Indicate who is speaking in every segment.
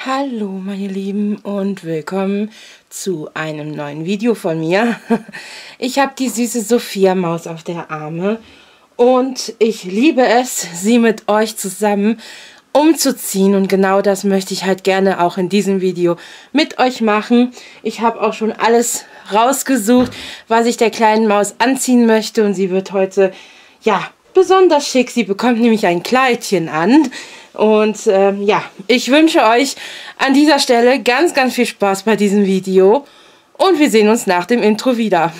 Speaker 1: Hallo meine Lieben und willkommen zu einem neuen Video von mir. Ich habe die süße Sophia Maus auf der Arme und ich liebe es, sie mit euch zusammen umzuziehen, und genau das möchte ich halt gerne auch in diesem Video mit euch machen. Ich habe auch schon alles rausgesucht, was ich der kleinen Maus anziehen möchte, und sie wird heute, ja, besonders schick. Sie bekommt nämlich ein Kleidchen an. Und ja, ich wünsche euch an dieser Stelle ganz, ganz viel Spaß bei diesem Video. Und wir sehen uns nach dem Intro wieder.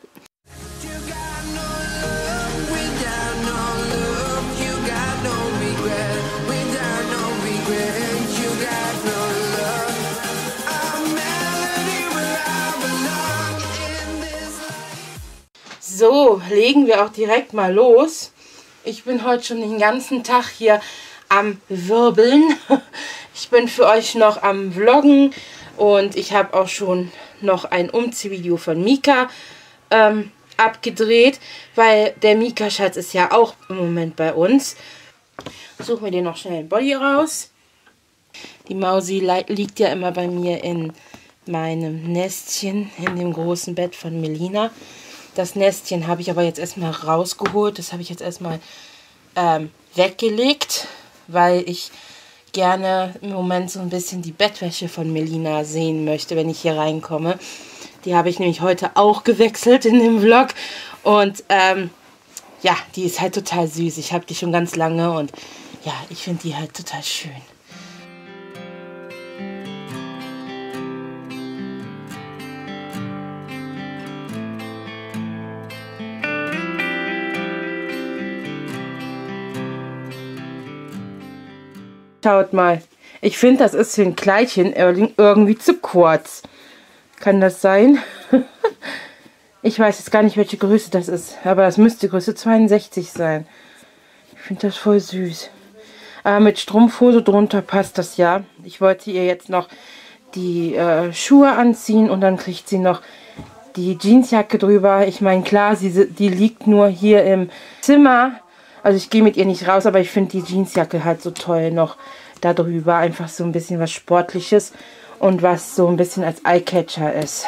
Speaker 1: So, legen wir auch direkt mal los. Ich bin heute schon den ganzen Tag hier am Wirbeln. Ich bin für euch noch am Vloggen und ich habe auch schon noch ein Umziehvideo von Mika abgedreht, weil der Mika-Schatz ist ja auch im Moment bei uns. Suchen wir den noch schnell den Body raus. Die Mausi liegt ja immer bei mir in meinem Nestchen, in dem großen Bett von Melina. Das Nestchen habe ich aber jetzt erstmal rausgeholt. Das habe ich jetzt erstmal weggelegt, weil ich gerne im Moment so ein bisschen die Bettwäsche von Melina sehen möchte, wenn ich hier reinkomme. Die habe ich nämlich heute auch gewechselt in dem Vlog. Und ja, die ist halt total süß. Ich habe die schon ganz lange und ja, ich finde die halt total schön. Schaut mal, ich finde, das ist für ein Kleidchen irgendwie zu kurz. Kann das sein? Ich weiß jetzt gar nicht, welche Größe das ist, aber das müsste Größe 62 sein. Ich finde das voll süß. Aber mit Strumpfhose drunter passt das ja. Ich wollte ihr jetzt noch die Schuhe anziehen und dann kriegt sie noch die Jeansjacke drüber. Ich meine, klar, die liegt nur hier im Zimmer. Also ich gehe mit ihr nicht raus, aber ich finde die Jeansjacke halt so toll noch da drüber. Einfach so ein bisschen was Sportliches und was so ein bisschen als Eyecatcher ist.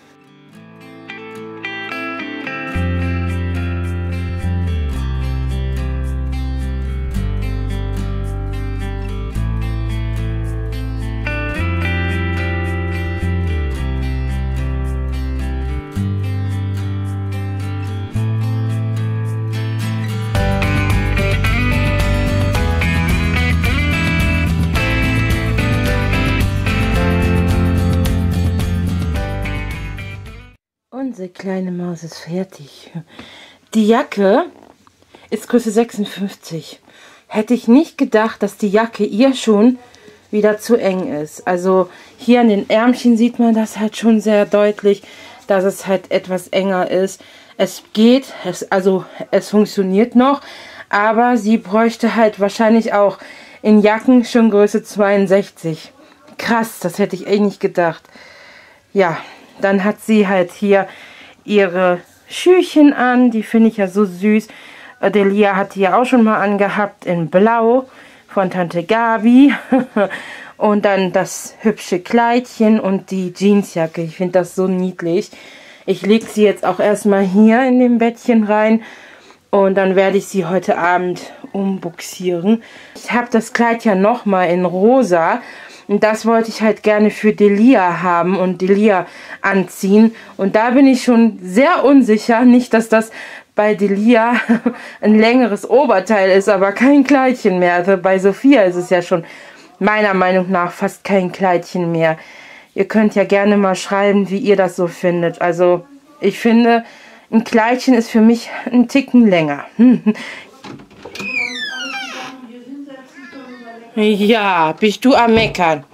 Speaker 1: Unsere kleine Maus ist fertig. Die Jacke ist Größe 56. Hätte ich nicht gedacht, dass die Jacke ihr schon wieder zu eng ist. Also hier an den Ärmchen sieht man das halt schon sehr deutlich, dass es halt etwas enger ist. Es geht, es funktioniert noch, aber sie bräuchte halt wahrscheinlich auch in Jacken schon Größe 62. Krass, das hätte ich eh nicht gedacht. Ja. Dann hat sie halt hier ihre Schüchen an. Die finde ich ja so süß. Delia hat die ja auch schon mal angehabt in Blau von Tante Gabi. Und dann das hübsche Kleidchen und die Jeansjacke. Ich finde das so niedlich. Ich lege sie jetzt auch erstmal hier in dem Bettchen rein. Und dann werde ich sie heute Abend umbuxieren. Ich habe das Kleid ja nochmal in rosa. Und das wollte ich halt gerne für Delia haben und Delia anziehen. Und da bin ich schon sehr unsicher. Nicht, dass das bei Delia ein längeres Oberteil ist, aber kein Kleidchen mehr. Also bei Sophia ist es ja schon meiner Meinung nach fast kein Kleidchen mehr. Ihr könnt ja gerne mal schreiben, wie ihr das so findet. Also ich finde, ein Kleidchen ist für mich ein Ticken länger. Ja, bist du am Meckern?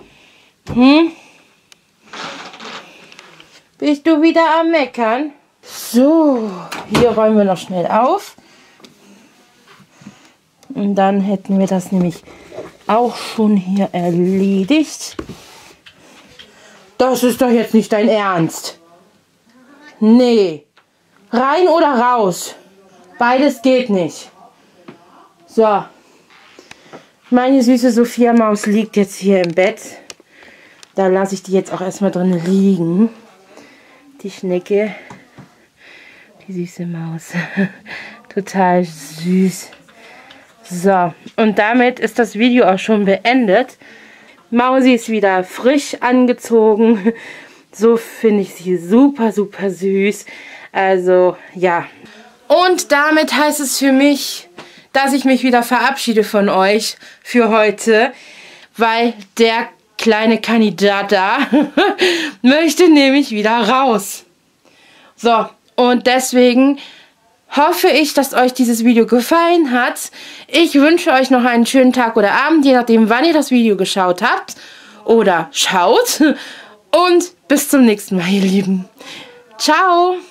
Speaker 1: Bist du wieder am Meckern? So, hier räumen wir noch schnell auf. Und dann hätten wir das nämlich auch schon hier erledigt. Das ist doch jetzt nicht dein Ernst. Nee. Rein oder raus? Beides geht nicht. So. Meine süße Sophia Maus liegt jetzt hier im Bett. Da lasse ich die jetzt auch erstmal drin liegen. Die Schnecke. Die süße Maus. Total süß. So, und damit ist das Video auch schon beendet. Mausi ist wieder frisch angezogen. So finde ich sie super, super süß. Also, ja. Und damit heißt es für mich, dass ich mich wieder verabschiede von euch für heute, weil der kleine Kandidat da möchte nämlich wieder raus. So, und deswegen hoffe ich, dass euch dieses Video gefallen hat. Ich wünsche euch noch einen schönen Tag oder Abend, je nachdem, wann ihr das Video geschaut habt oder schaut. Und bis zum nächsten Mal, ihr Lieben. Ciao!